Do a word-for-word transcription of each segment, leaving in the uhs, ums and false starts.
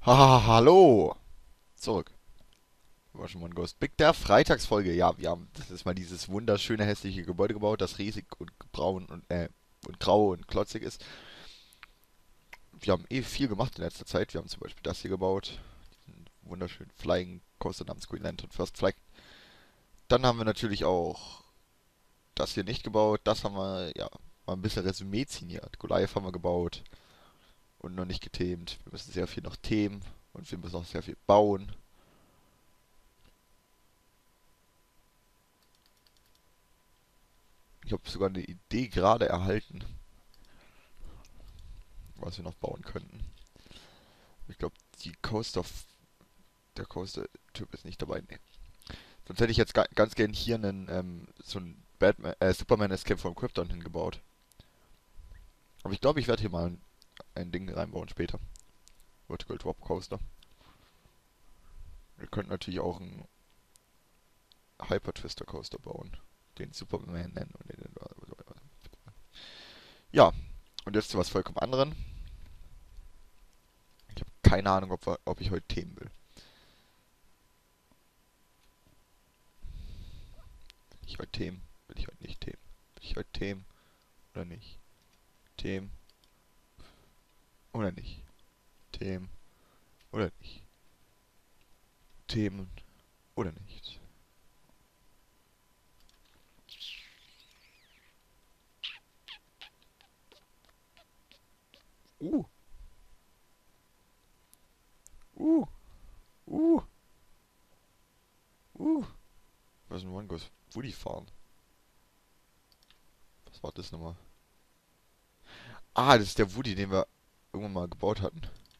Haha, hallo! Zurück. War schon mal ein Ghost Big der Freitagsfolge. Ja, wir haben das ist mal dieses wunderschöne hässliche Gebäude gebaut, das riesig und braun und äh, und grau und klotzig ist. Wir haben eh viel gemacht in letzter Zeit. Wir haben zum Beispiel das hier gebaut. Diesen wunderschönen Flying Coaster namens Green Lantern First Flag. Dann haben wir natürlich auch das hier nicht gebaut. Das haben wir, ja, mal ein bisschen Resümee ziehen hier. Goliath haben wir gebaut und noch nicht gethemt. Wir müssen sehr viel noch themen und wir müssen auch sehr viel bauen. Ich habe sogar eine Idee gerade erhalten, was wir noch bauen könnten. Ich glaube, die Coaster, der Coaster-Typ ist nicht dabei. Nee. Sonst hätte ich jetzt ga ganz gern hier einen, ähm, so einen Batman, äh, Superman Escape from Krypton hingebaut. Aber ich glaube, ich werde hier mal ein, ein Ding reinbauen später. Vertical Drop Coaster. Wir könnten natürlich auch einen Hyper Twister Coaster bauen. Den Superman nennen. Und den, ja, und jetzt zu was vollkommen anderen. Ich habe keine Ahnung, ob, wir, ob ich heute Themen will. Will ich heute Themen? Will ich heute nicht Themen? Will ich heute Themen oder nicht? Themen oder nicht? Themen oder nicht? Themen oder nicht? Uh, uh, uh, uh. Was ist ein One Goes Woody fahren? Was war das nochmal? Ah, das ist der Woody, den wir irgendwann mal gebaut hatten.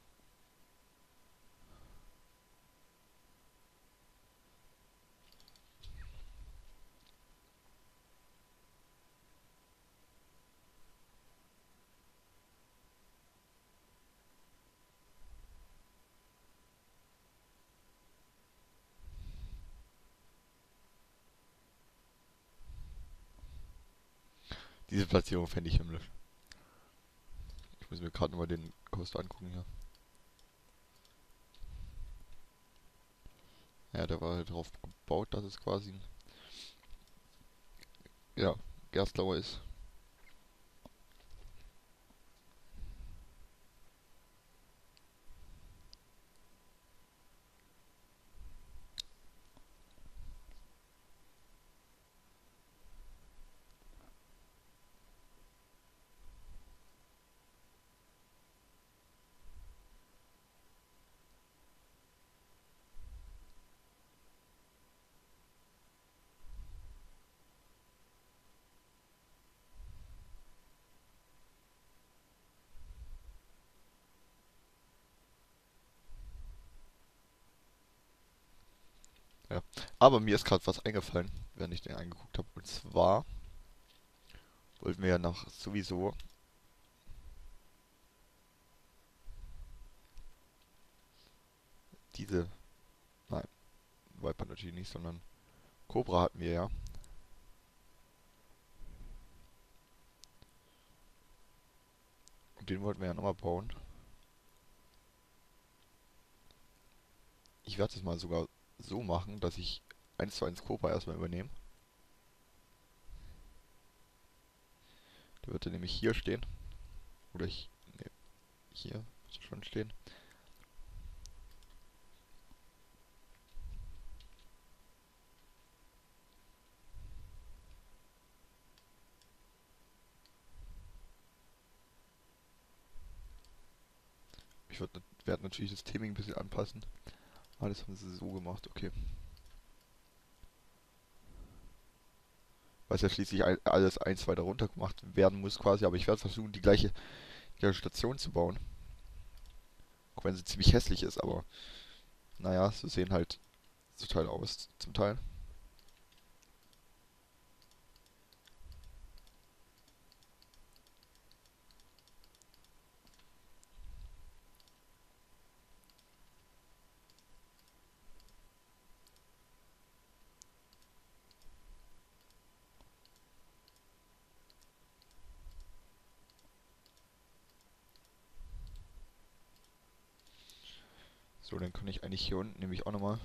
Diese Platzierung fände ich himmlisch. Ich muss mir gerade nochmal den Coaster angucken hier. Ja, der war halt drauf gebaut, dass es quasi ein, ja, Gerstlauer ist. Ja. Aber mir ist gerade was eingefallen, während ich den angeguckt habe. Und zwar wollten wir ja nach sowieso diese, nein, Viper natürlich nicht, sondern Cobra hatten wir ja. Und den wollten wir ja nochmal bauen. Ich werde es mal sogar so machen, dass ich eins zu eins Cobra erstmal übernehme. Der wird dann nämlich hier stehen. Oder ich, ne, hier muss er schon stehen. Ich werde werd natürlich das Theming ein bisschen anpassen. Ah, das haben sie so gemacht, okay. Weil es ja schließlich alles eins weiter runter gemacht werden muss quasi, aber ich werde versuchen, die gleiche, die gleiche Station zu bauen. Auch wenn sie ziemlich hässlich ist, aber naja, so sehen halt so Teil aus, zum Teil. So, dann kann ich eigentlich hier unten nämlich auch nochmal.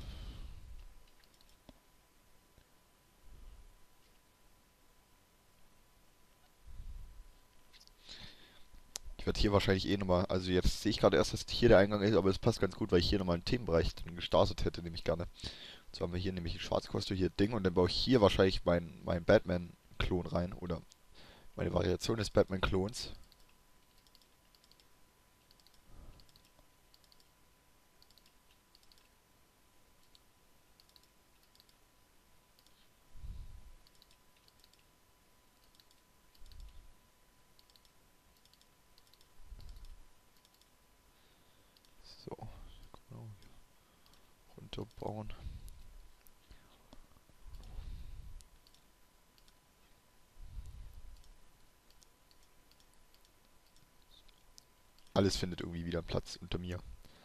Ich werde hier wahrscheinlich eh nochmal, also jetzt sehe ich gerade erst, dass hier der Eingang ist, aber es passt ganz gut, weil ich hier nochmal einen Themenbereich drin gestartet hätte, nämlich gerne. Und zwar haben wir hier nämlich ein Schwarzkostüm, hier Ding, und dann baue ich hier wahrscheinlich meinen mein Batman-Klon rein, oder meine Variation des Batman-Klons. So, genau, runterbauen. Alles findet irgendwie wieder Platz unter mir.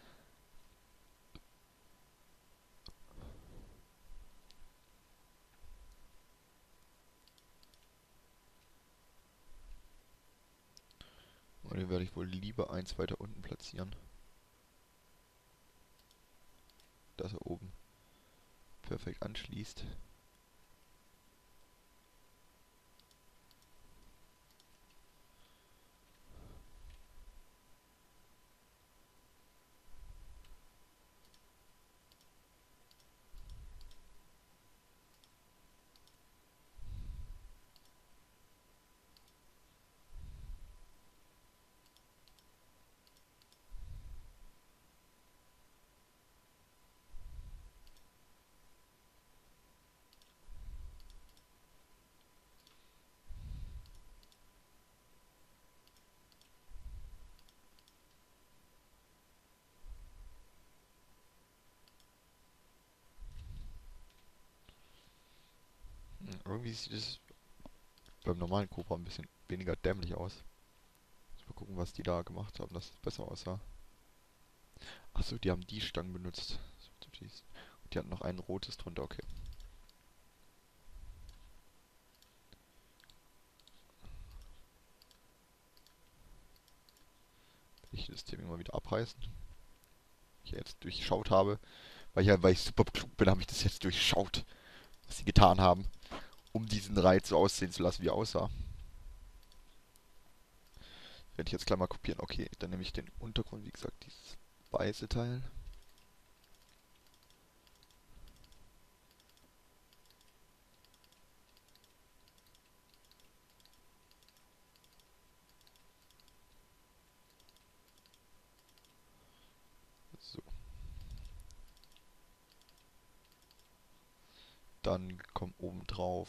Und den werde ich wohl lieber eins weiter unten platzieren. Dass er oben perfekt anschließt. Hm, irgendwie sieht es beim normalen Cobra ein bisschen weniger dämlich aus. Mal gucken, was die da gemacht haben, dass es besser aussah. Achso, die haben die Stangen benutzt. Die hatten noch ein rotes drunter, okay. Ich das System immer wieder abreißen. Ich jetzt durchschaut habe. Weil ich, ja, weil ich super klug bin, habe ich das jetzt durchschaut, was sie getan haben, um diesen Reiz so aussehen zu lassen, wie er aussah. Werde ich jetzt gleich mal kopieren. Okay, dann nehme ich den Untergrund, wie gesagt, dieses weiße Teil. So. Dann kommt oben drauf.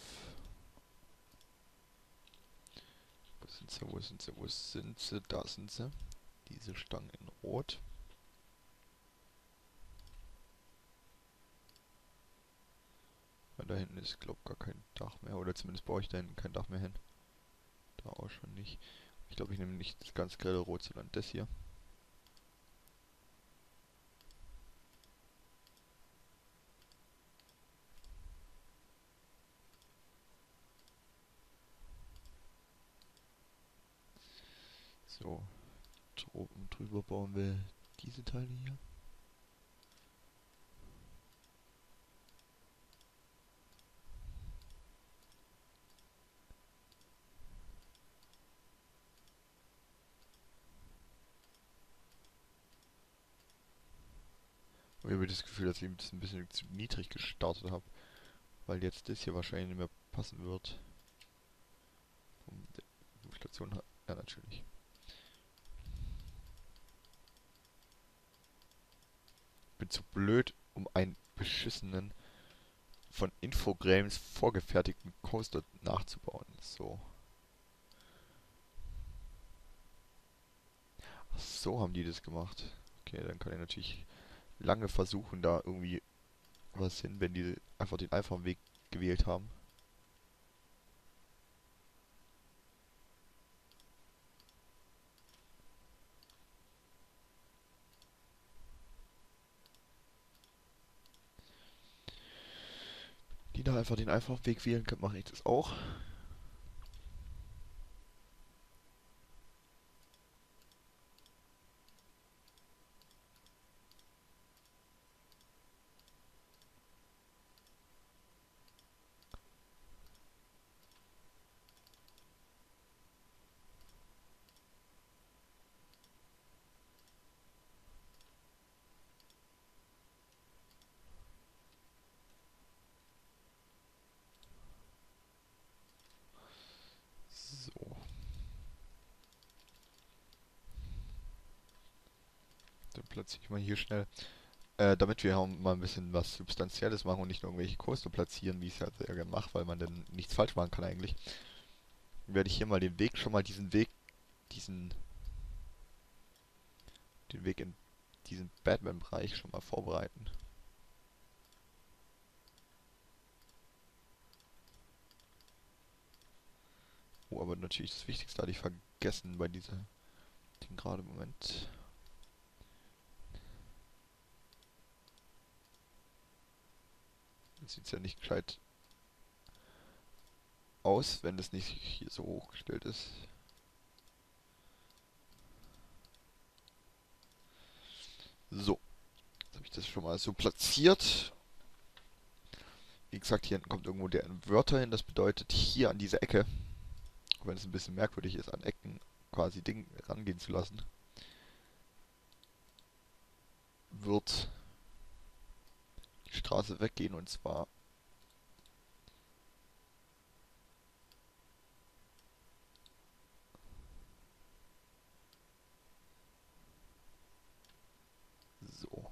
Wo sind sie? Wo sind sie? Wo sind sie? Da sind sie. Diese Stangen in Rot. Weil da hinten ist, glaube ich, gar kein Dach mehr. Oder zumindest baue ich da hinten kein Dach mehr hin. Da auch schon nicht. Ich glaube, ich nehme nicht das ganz grelle Rot, sondern das hier. So. Oben drüber bauen wir diese Teile hier. Und ich habe das Gefühl, dass ich das ein bisschen zu niedrig gestartet habe. Weil jetzt das hier wahrscheinlich nicht mehr passen wird. Von der Station her. Ja, natürlich. Bin zu blöd, um einen beschissenen, von Infogrames vorgefertigten Coaster nachzubauen. So. Ach, so haben die das gemacht. Okay, dann kann ich natürlich lange versuchen, da irgendwie was hin, wenn die einfach den einfachen Weg gewählt haben. Die da einfach den einfachen Weg wählen können, mache ich das auch. platziere ich mal hier schnell. Äh, damit wir auch mal ein bisschen was Substanzielles machen und nicht nur irgendwelche Coaster platzieren, wie ich es ja sehr gerne mache, weil man dann nichts falsch machen kann eigentlich. Werde ich hier mal den Weg, schon mal diesen Weg, diesen, den Weg in diesen Batman-Bereich schon mal vorbereiten. Oh, aber natürlich das Wichtigste hatte ich vergessen bei dieser, den gerade Moment. Sieht ja nicht gescheit aus, wenn das nicht hier so hochgestellt ist. So, jetzt habe ich das schon mal so platziert. Wie gesagt, hier hinten kommt irgendwo der Inverter hin. Das bedeutet, hier an diese Ecke, auch wenn es ein bisschen merkwürdig ist, an Ecken quasi Ding rangehen zu lassen, wird die Straße weggehen und zwar so.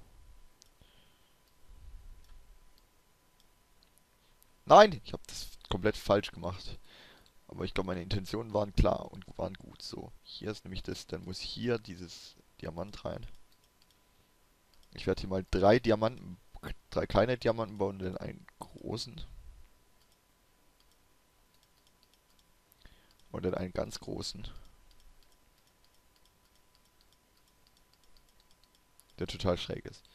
Nein, ich habe das komplett falsch gemacht. Aber ich glaube, meine Intentionen waren klar und waren gut. So, hier ist nämlich das, dann muss hier dieses Diamant rein. Ich werde hier mal drei Diamanten, drei kleine Diamanten bauen und dann einen großen. Und dann einen ganz großen. Der total schräg ist.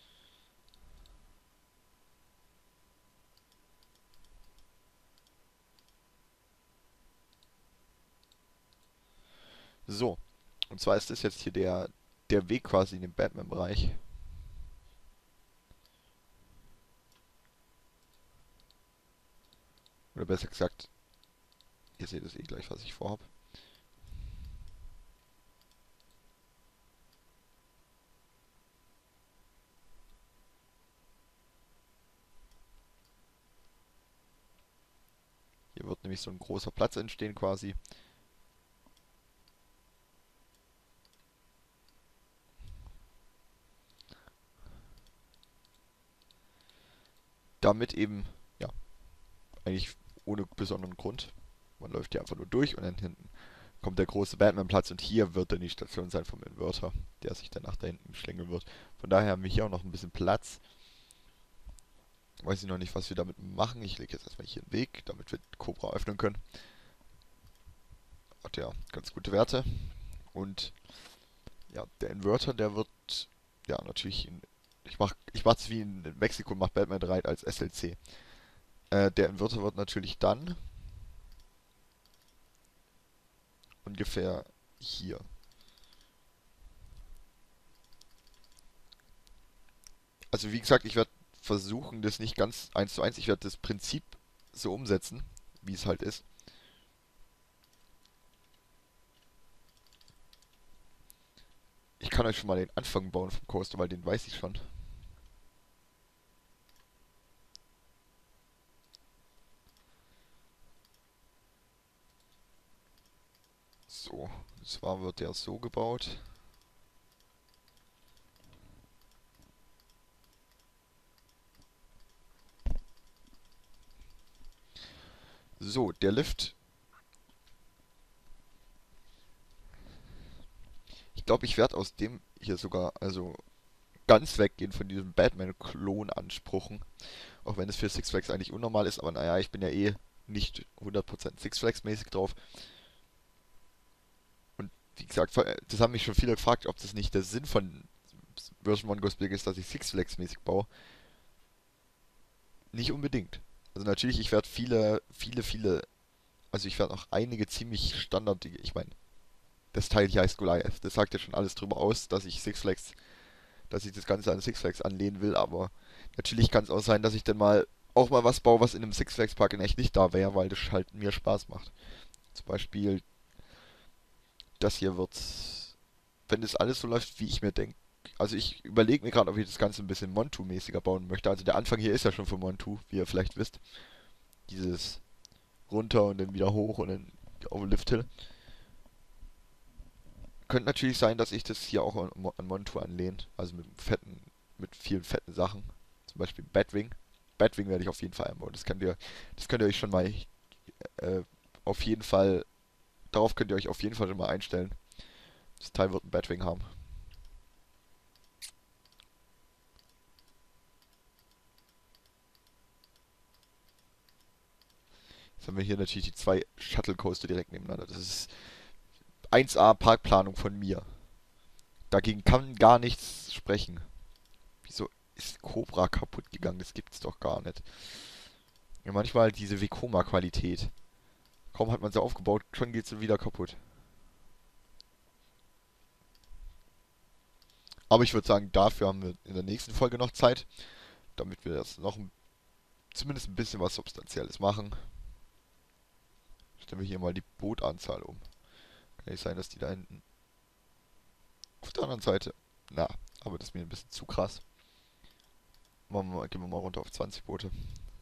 So. Und zwar ist das jetzt hier der, der Weg quasi in den Batman-Bereich. Oder besser gesagt, ihr seht es eh gleich, was ich vorhab. Hier wird nämlich so ein großer Platz entstehen quasi. Damit eben, ja, eigentlich ohne besonderen Grund. Man läuft hier einfach nur durch und dann hinten kommt der große Batman-Platz und hier wird dann die Station sein vom Inverter, der sich dann nach da hinten schlängeln wird. Von daher haben wir hier auch noch ein bisschen Platz. Weiß ich noch nicht, was wir damit machen. Ich lege jetzt erstmal hier einen Weg, damit wir Cobra öffnen können. Hat ja ganz gute Werte. Und ja, der Inverter, der wird ja natürlich in, ich mach ich mach's wie in Mexiko, macht Batman drei als S L C. Äh, der Inverter wird natürlich dann ungefähr hier. Also wie gesagt, ich werde versuchen, das nicht ganz eins zu eins, ich werde das Prinzip so umsetzen, wie es halt ist. Ich kann euch schon mal den Anfang bauen vom Coaster, weil den weiß ich schon. So, und zwar wird der so gebaut. So, der Lift. Ich glaube, ich werde aus dem hier sogar, also ganz weggehen von diesem Batman-Klon-Ansprüchen. Auch wenn es für Six Flags eigentlich unnormal ist, aber naja, ich bin ja eh nicht hundert Prozent Six Flags-mäßig drauf. Und wie gesagt, das haben mich schon viele gefragt, ob das nicht der Sinn von Version One Goes Big ist, dass ich Six Flags-mäßig baue. Nicht unbedingt. Also natürlich, ich werde viele, viele, viele, also ich werde auch einige ziemlich Standard, ich meine, das Teil hier heißt Goliath. Das sagt ja schon alles drüber aus, dass ich Six Flags, dass ich das Ganze an Six Flags anlehnen will, aber natürlich kann es auch sein, dass ich dann mal auch mal was baue, was in einem Six Flags Park in echt nicht da wäre, weil das halt mir Spaß macht. Zum Beispiel, das hier wird, wenn das alles so läuft, wie ich mir denke. Also ich überlege mir gerade, ob ich das Ganze ein bisschen Montu-mäßiger bauen möchte. Also der Anfang hier ist ja schon von Montu, wie ihr vielleicht wisst. Dieses runter und dann wieder hoch und dann auf den Lifthill. könnte natürlich sein, dass ich das hier auch an, Mo- an Montur anlehne. Also mit fetten, mit vielen fetten Sachen. Zum Beispiel Batwing. Batwing werde ich auf jeden Fall einbauen. Das könnt ihr, das könnt ihr euch schon mal äh, auf jeden Fall, darauf könnt ihr euch auf jeden Fall schon mal einstellen. Das Teil wird ein Batwing haben. Jetzt haben wir hier natürlich die zwei Shuttle Coaster direkt nebeneinander. Das ist eins A Parkplanung von mir. Dagegen kann gar nichts sprechen. Wieso ist Cobra kaputt gegangen? Das gibt's doch gar nicht. Ja, manchmal diese Vekoma-Qualität. Kaum hat man sie aufgebaut, schon geht sie wieder kaputt. Aber ich würde sagen, dafür haben wir in der nächsten Folge noch Zeit, damit wir das noch ein, zumindest ein bisschen was Substanzielles machen. Stellen wir hier mal die Bootanzahl um. Kann nicht sein, dass die da hinten auf der anderen Seite. Na, aber das ist mir ein bisschen zu krass. Machen wir mal, gehen wir mal runter auf zwanzig Boote.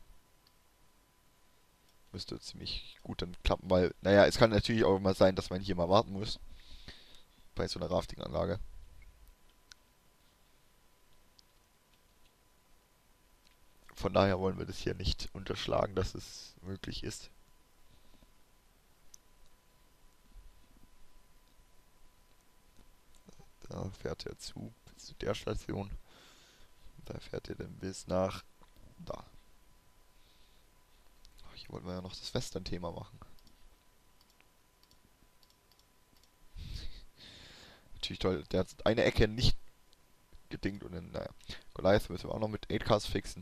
Müsste ziemlich gut dann klappen, weil, naja, es kann natürlich auch mal sein, dass man hier mal warten muss. Bei so einer Rafting-Anlage. Von daher wollen wir das hier nicht unterschlagen, dass es möglich ist. Da fährt der Zug bis zu der Station. Da fährt er dann bis nach da. Hier wollten wir ja noch das Western-Thema machen. Natürlich toll. Der hat eine Ecke nicht gedingt und dann, naja. Goliath müssen wir auch noch mit acht Ks fixen.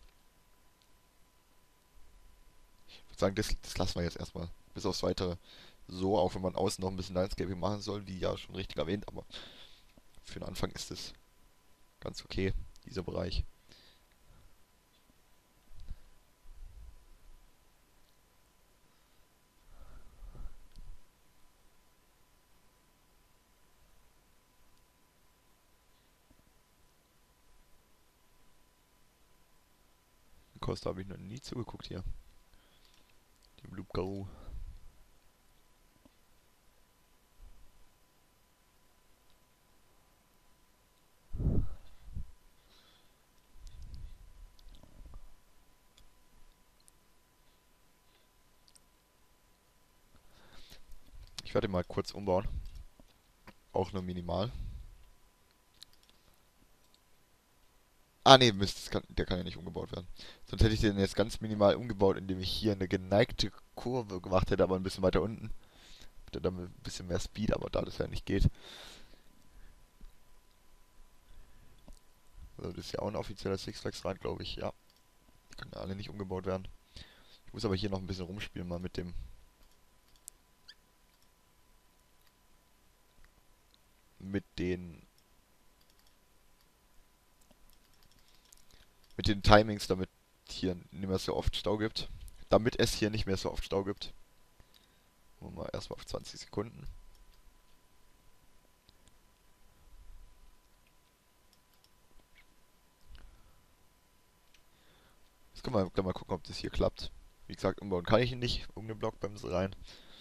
Ich würde sagen, das, das lassen wir jetzt erstmal. Bis aufs Weitere. So, auch wenn man außen noch ein bisschen Landscaping machen soll, wie ja schon richtig erwähnt, aber für den Anfang ist es ganz okay, dieser Bereich. Costa habe ich noch nie zugeguckt hier. Dem Loop Garou. Ich werde ihn mal kurz umbauen. Auch nur minimal. Ah ne, Mist, das kann, der kann ja nicht umgebaut werden. Sonst hätte ich den jetzt ganz minimal umgebaut, indem ich hier eine geneigte Kurve gemacht hätte, aber ein bisschen weiter unten. Hätte dann ein bisschen mehr Speed, aber da das ja nicht geht. Also das ist ja auch ein offizieller Six Flags Rad, glaube ich, ja. Die können ja alle nicht umgebaut werden. Ich muss aber hier noch ein bisschen rumspielen mal mit dem mit den mit den Timings, damit hier nicht mehr so oft Stau gibt. Damit es hier nicht mehr so oft Stau gibt. Machen wir mal erstmal auf zwanzig Sekunden. Jetzt können wir gleich mal gucken, ob das hier klappt. Wie gesagt, umbauen kann ich ihn nicht, um den Blockbremse rein.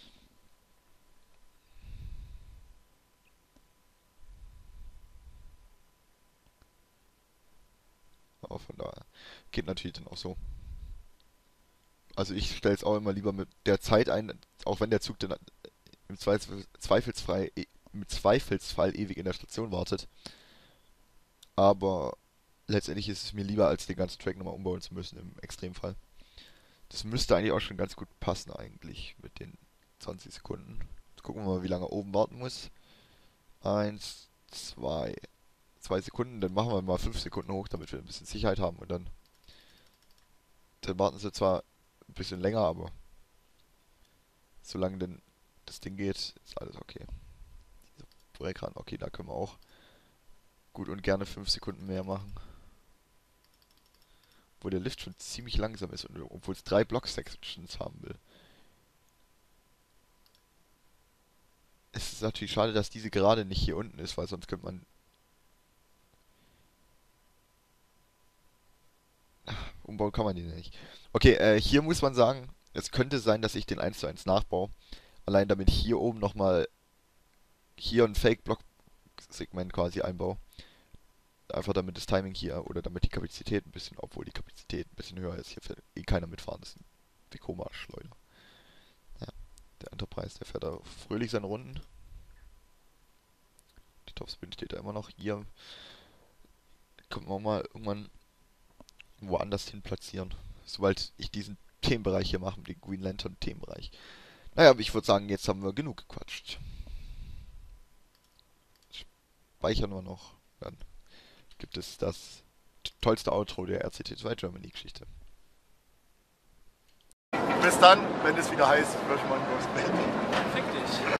Aber von daher geht natürlich dann auch so. Also ich stelle es auch immer lieber mit der Zeit ein, auch wenn der Zug dann im Zweifel, Zweifelsfall, im Zweifelsfall ewig in der Station wartet. Aber letztendlich ist es mir lieber, als den ganzen Track nochmal umbauen zu müssen im Extremfall. Das müsste eigentlich auch schon ganz gut passen eigentlich mit den zwanzig Sekunden. Jetzt gucken wir mal, wie lange er oben warten muss. Eins, zwei, zwei Sekunden, dann machen wir mal fünf Sekunden hoch, damit wir ein bisschen Sicherheit haben und dann, dann warten sie zwar ein bisschen länger, aber solange denn das Ding geht, ist alles okay. Diese Breakran, okay, da können wir auch gut und gerne fünf Sekunden mehr machen. Wo der Lift schon ziemlich langsam ist und obwohl es drei Block-Sections haben will. Es ist natürlich schade, dass diese gerade nicht hier unten ist, weil sonst könnte man... Umbauen kann man den ja nicht. Okay, äh, hier muss man sagen, es könnte sein, dass ich den eins zu eins nachbaue. Allein damit hier oben nochmal hier ein Fake-Block-Segment quasi einbaue. Einfach damit das Timing hier oder damit die Kapazität ein bisschen, obwohl die Kapazität ein bisschen höher ist, hier fährt eh keiner mitfahren. Das ist ein Vekoma-Arsch, Leute. Ja, der Enterprise, der fährt da fröhlich seine Runden. Die Topspin steht da immer noch. Hier können wir mal irgendwann woanders hin platzieren. Sobald ich diesen Themenbereich hier mache, den Green Lantern Themenbereich. Naja, aber ich würde sagen, jetzt haben wir genug gequatscht. Speichern wir noch. Dann gibt es das tollste Outro der R C T zwei Germany Geschichte. Bis dann, wenn es wieder heißt, Freshman Goes Baby. Fick dich.